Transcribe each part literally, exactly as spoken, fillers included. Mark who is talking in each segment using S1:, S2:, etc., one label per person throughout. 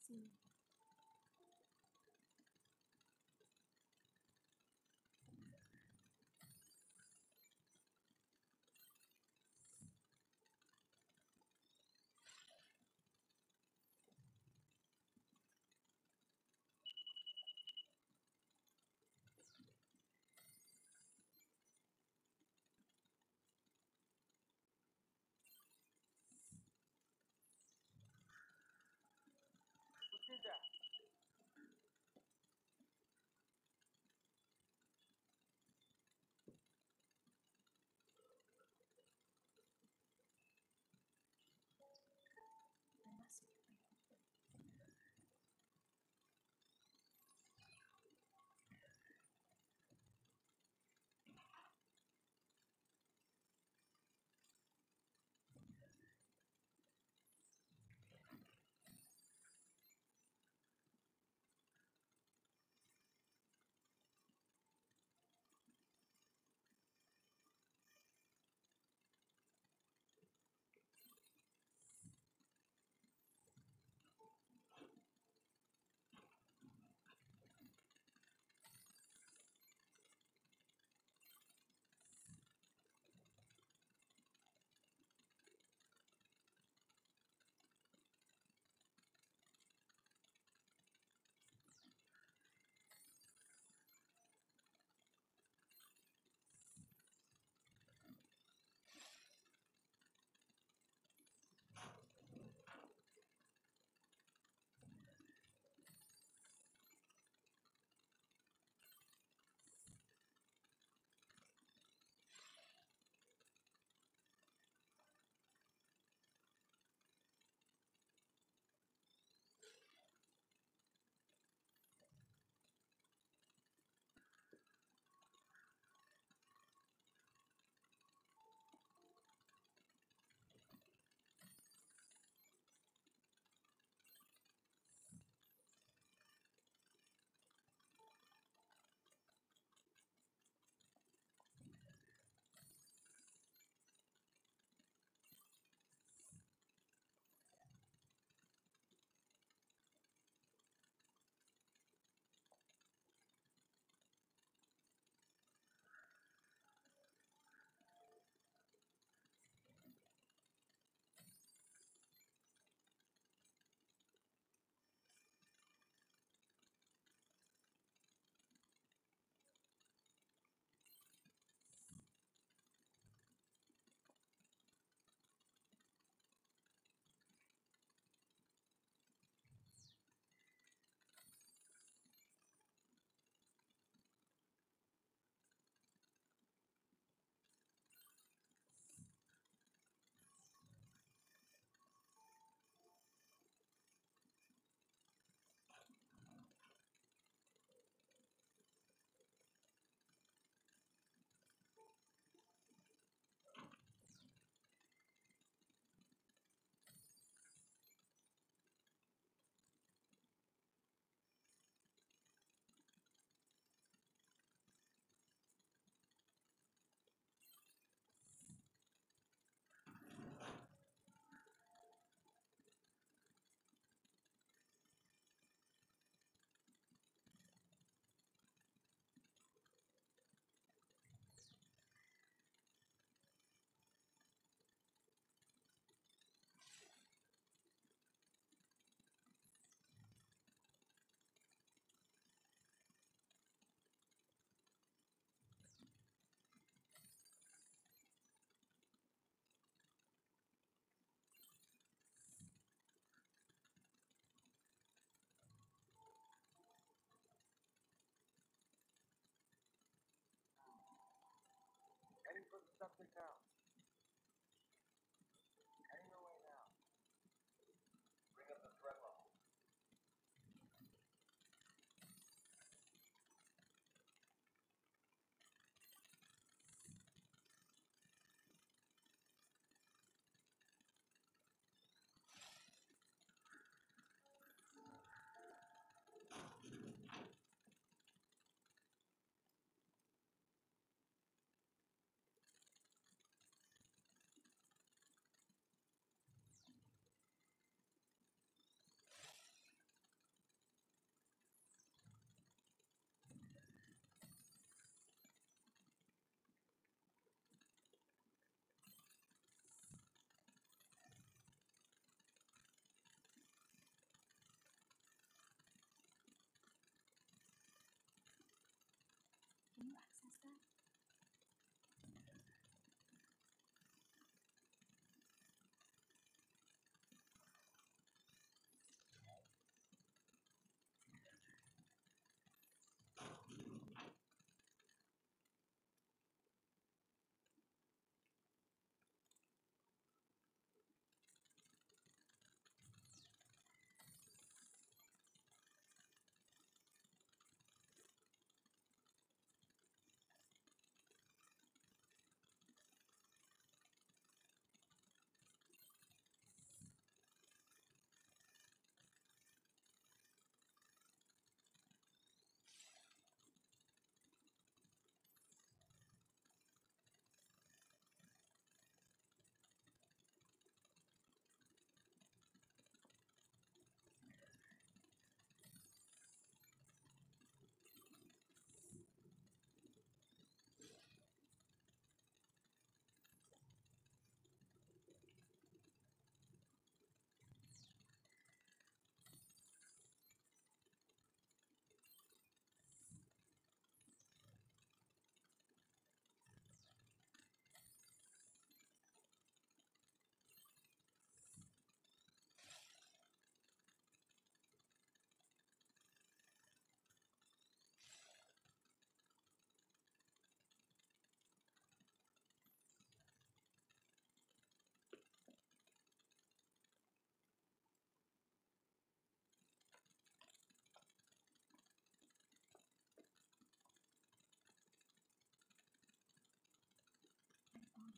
S1: Sim.
S2: Heading for the subject now. Heading away now. Bring up the threat level.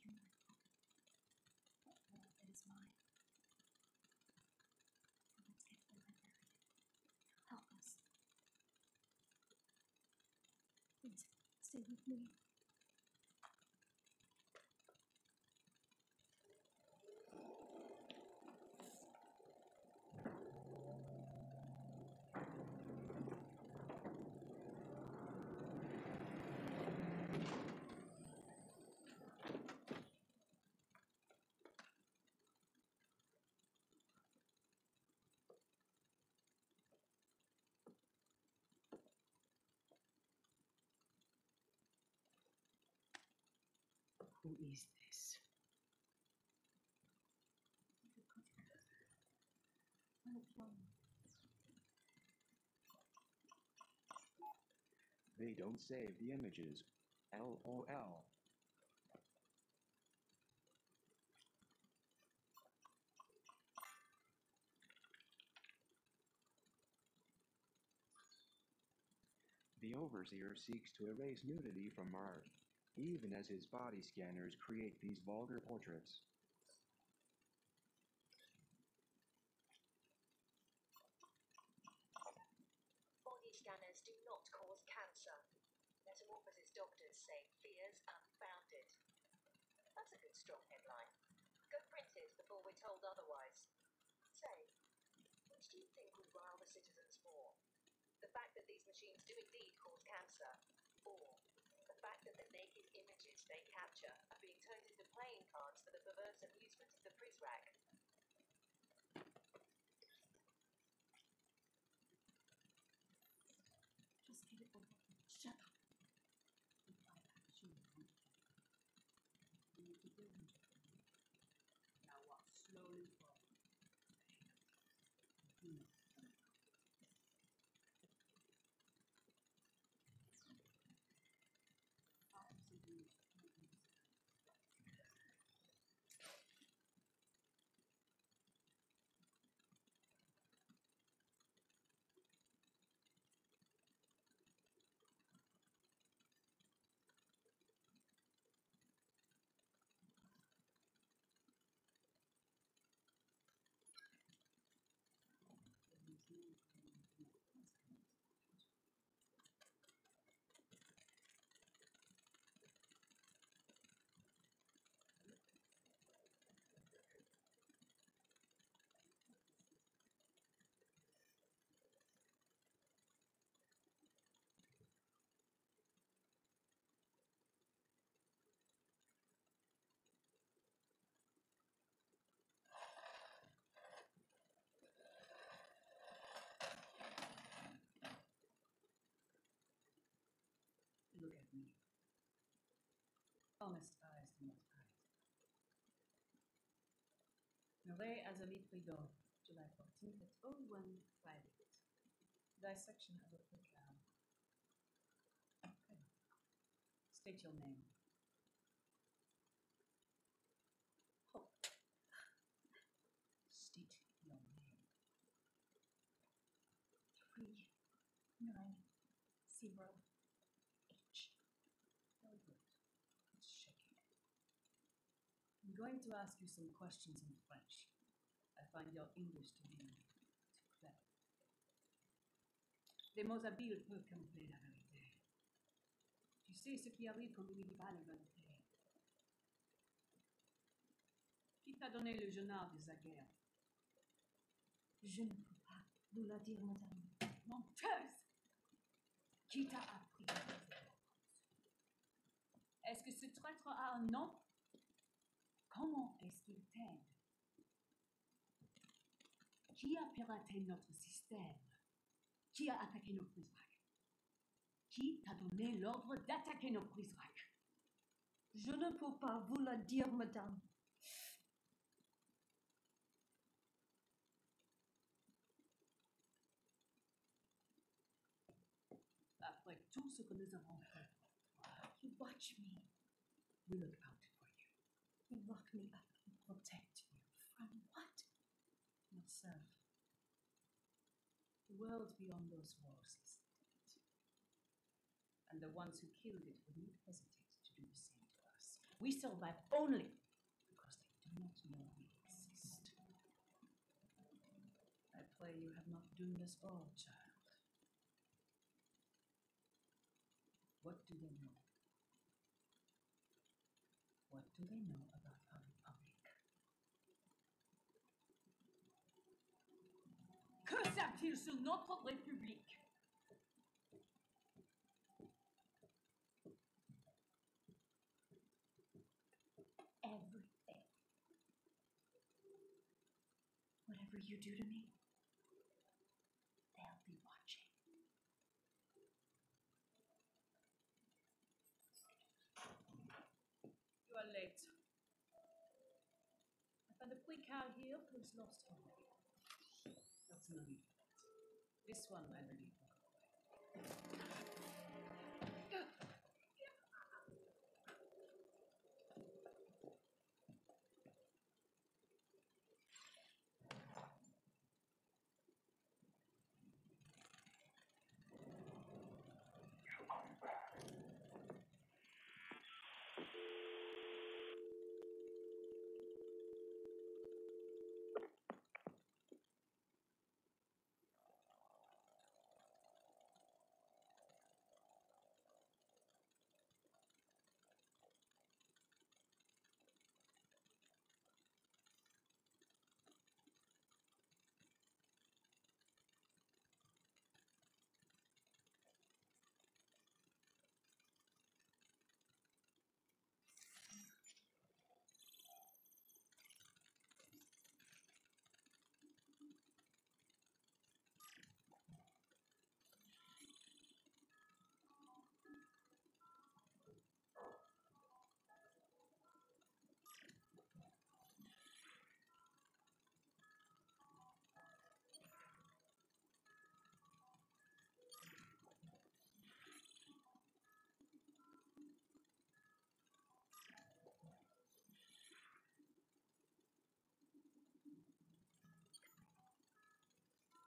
S1: you know, what more that is mine. So let's get Belinda. Help us. Please, stay with me.
S3: Who is this? They don't save the images. LOL. The Overseer seeks to erase nudity from art, even as his body scanners create these vulgar portraits.
S4: Body scanners do not cause cancer. Metamorphosis doctors say fears unfounded. That's a good strong headline. Go print it before we're told otherwise. Say, which do you think would rile the citizens more? The fact that these machines do indeed cause cancer, or the fact that the naked images they capture are being turned into playing cards for the perverse amusement of the Prizrak?
S1: Just get it over. Shut up. If I actually want to you need to do it. Now walk slowly forward. You know. Absolutely. Look at me. Honest eyes do not hide. Marais Azalie Prigor, July fourteenth at oh one fifty-eight. Dissection of a program. Okay. State your name. Oh. State your name. Three, nine, zero, H.
S3: Very good. It's shaking. I'm going to ask you some questions in French. I find your English to be too clever. Les mots habiles peuvent camoufler la vérité. Tu sais ce qui arrive quand on ne dit pas la vérité. Qui t'a donné le journal de Zaguerre?
S1: Je ne peux pas vous la dire, madame.
S3: Menteuse! Qui t'a appris la vérité? Est-ce que ce traître a un nom? Comment est-ce qu'il t'aide? Qui a piraté notre système? Qui a attaqué nos Prizrak? Qui t'a donné l'ordre d'attaquer nos Prizrak?
S1: Je ne peux pas vous la dire, madame.
S3: Après tout ce que nous avons fait,
S1: You watch me.
S3: we look out for you.
S1: You lock me up.
S3: We protect you
S1: From what?
S3: yourself. The world beyond those walls is dead. And the ones who killed it would not hesitate to do the same to us. We survive only because they do not know we exist. I pray you have not doomed us all, child. What do they know? What do they know about our republic? Que savent-ils sur notre république?
S1: Everything. Whatever you do to me, they'll be watching.
S3: You are late. I found a quick cow here who's lost her way. That's no need. This one, I believe, will go away.